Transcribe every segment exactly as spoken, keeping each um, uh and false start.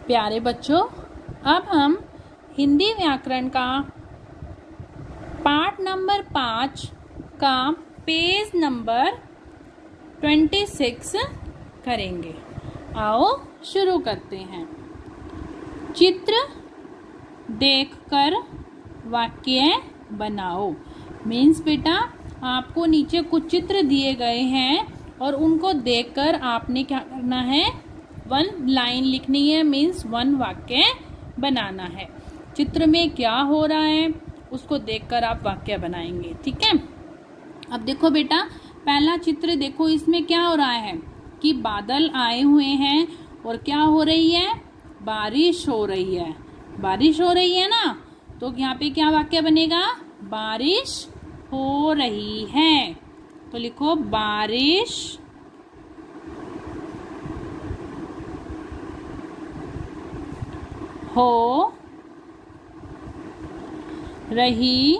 प्यारे बच्चों, अब हम हिंदी व्याकरण का पार्ट नंबर पाँच का पेज नंबर ट्वेंटी सिक्स करेंगे। आओ शुरू करते हैं। चित्र देखकर वाक्य बनाओ। मीन्स बेटा, आपको नीचे कुछ चित्र दिए गए हैं और उनको देखकर आपने क्या करना है, वन लाइन लिखनी है। मीन्स वन वाक्य बनाना है। चित्र में क्या हो रहा है उसको देखकर आप वाक्य बनाएंगे। ठीक है। अब देखो बेटा, पहला चित्र देखो, इसमें क्या हो रहा है कि बादल आए हुए हैं और क्या हो रही है, बारिश हो रही है। बारिश हो रही है ना, तो यहाँ पे क्या वाक्य बनेगा, बारिश हो रही है। तो लिखो बारिश हो रही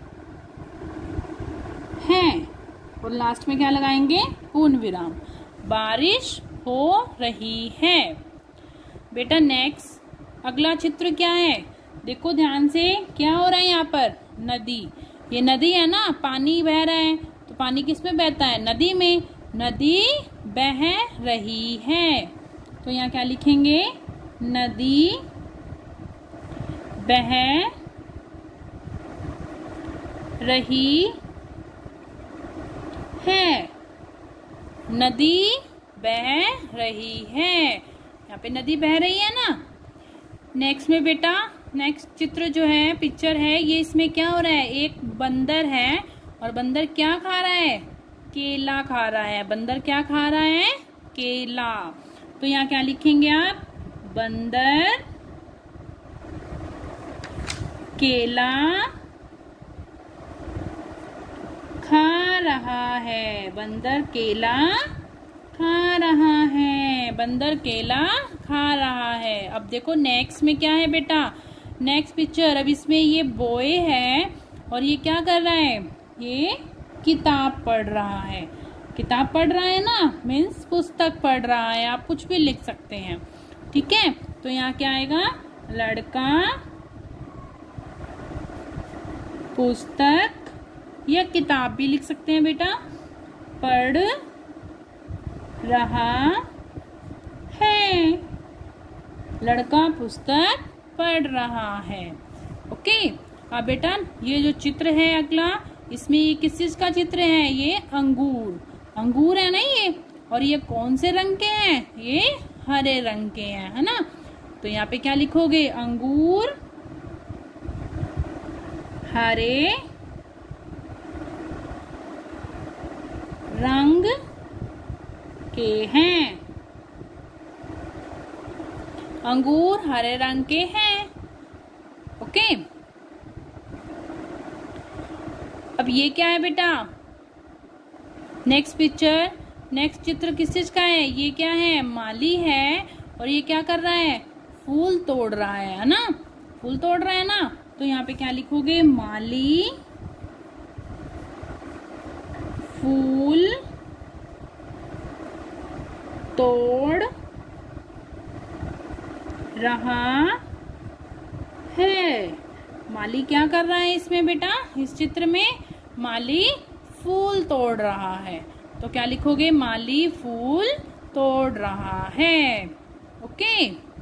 है। और लास्ट में क्या लगाएंगे, पूर्ण विराम। बारिश हो रही है। बेटा नेक्स्ट अगला चित्र क्या है, देखो ध्यान से, क्या हो रहा है यहाँ पर, नदी। ये नदी है ना, पानी बह रहा है। तो पानी किस में बहता है, नदी में। नदी बह रही है। तो यहाँ क्या लिखेंगे, नदी बह रही है। नदी बह रही है। यहाँ पे नदी बह रही है ना। नेक्स्ट में बेटा, नेक्स्ट चित्र जो है, पिक्चर है, ये इसमें क्या हो रहा है, एक बंदर है और बंदर क्या खा रहा है, केला खा रहा है। बंदर क्या खा रहा है, केला। तो यहाँ क्या लिखेंगे आप, बंदर केला खा रहा है। बंदर केला खा रहा है। बंदर केला खा रहा है। अब देखो नेक्स्ट में क्या है बेटा, नेक्स्ट पिक्चर। अब इसमें ये बॉय है और ये क्या कर रहा है, ये किताब पढ़ रहा है। किताब पढ़ रहा है ना, मीन्स पुस्तक पढ़ रहा है। आप कुछ भी लिख सकते हैं। ठीक है। तो यहाँ क्या आएगा, लड़का पुस्तक या किताब भी लिख सकते हैं बेटा, पढ़ रहा है। लड़का पुस्तक पढ़ रहा है। ओके। अब बेटा ये जो चित्र है अगला, इसमें ये किस चीज का चित्र है, ये अंगूर। अंगूर है ना ये, और ये कौन से रंग के हैं, ये हरे रंग के हैं, है ना। तो यहाँ पे क्या लिखोगे, अंगूर हरे रंग के हैं। अंगूर हरे रंग के हैं। ओके। अब ये क्या है बेटा, नेक्स्ट पिक्चर, नेक्स्ट चित्र किस चीज का है, ये क्या है, माली है और ये क्या कर रहा है, फूल तोड़ रहा है, है ना। फूल तोड़ रहा है ना। तो यहाँ पे क्या लिखोगे, माली फूल तोड़ रहा है। माली क्या कर रहा है इसमें बेटा, इस चित्र में माली फूल तोड़ रहा है। तो क्या लिखोगे, माली फूल तोड़ रहा है। ओके।